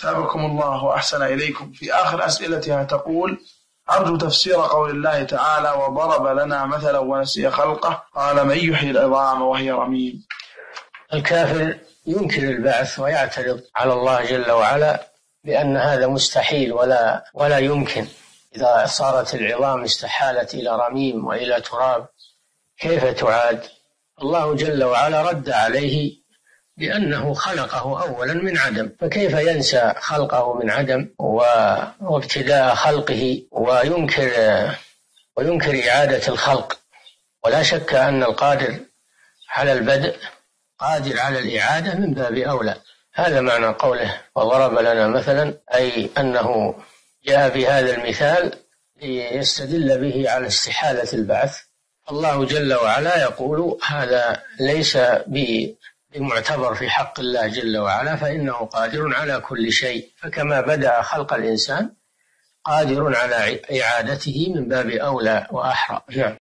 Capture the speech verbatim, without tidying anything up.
أثابكم الله وأحسن إليكم. في آخر أسئلتها تقول: أرجو تفسير قول الله تعالى: وضرب لنا مثلا ونسي خلقه قال من يحيي العظام وهي رميم. الكافر ينكر البعث ويعترض على الله جل وعلا بأن هذا مستحيل ولا ولا يمكن. إذا صارت العظام استحالت إلى رميم وإلى تراب كيف تعاد؟ الله جل وعلا رد عليه بأنه خلقه أولا من عدم، فكيف ينسى خلقه من عدم وابتداء خلقه وينكر وينكر إعادة الخلق؟ ولا شك أن القادر على البدء قادر على الإعادة من باب أولى. هذا معنى قوله وضرب لنا مثلا، أي أنه جاء بهذا المثال ليستدل به على استحالة البعث. الله جل وعلا يقول هذا ليس بمعتبر في حق الله جل وعلا، فإنه قادر على كل شيء، فكما بدأ خلق الإنسان قادر على إعادته من باب أولى وأحرى. نعم.